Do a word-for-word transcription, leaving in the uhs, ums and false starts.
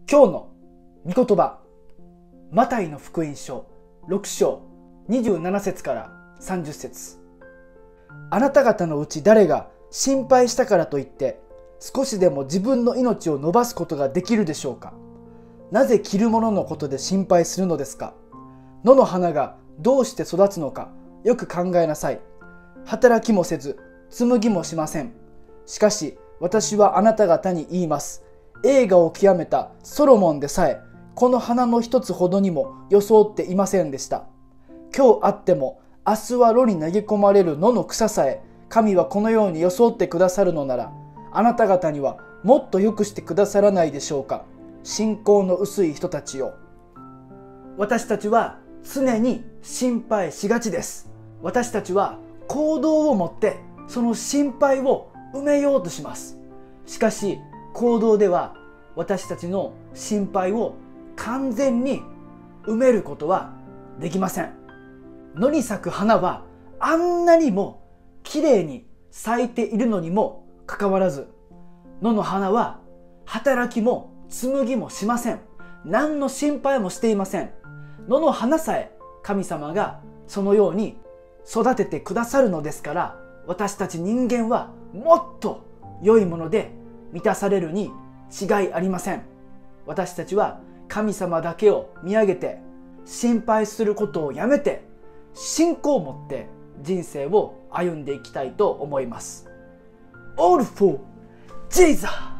今日の御言葉、マタイの福音書ろく章にじゅうなな節からさんじゅっ節。あなた方のうち誰が心配したからといって少しでも自分の命を伸ばすことができるでしょうか。なぜ着るもののことで心配するのですか。野の花がどうして育つのかよく考えなさい。働きもせず紡ぎもしません。しかし私はあなた方に言います。栄華を極めたソロモンでさえこの花の一つほどにも装っていませんでした。今日あっても明日は炉に投げ込まれる野の草さえ神はこのように装ってくださるのなら、あなた方にはもっと良くしてくださらないでしょうか。信仰の薄い人たちよ。私たちは常に心配しがちです。私たちは行動を持ってその心配を埋めようとします。しかし行動では私たちの心配を完全に埋めることはできません。野に咲く花はあんなにもきれいに咲いているのにもかかわらず、野の花は働きも紡ぎもしません。何の心配もしていません。野の花さえ神様がそのように育ててくださるのですから、私たち人間はもっと良いもので満たされるに違いありません。私たちは神様だけを見上げて心配することをやめて信仰を持って人生を歩んでいきたいと思います。All for Jesus!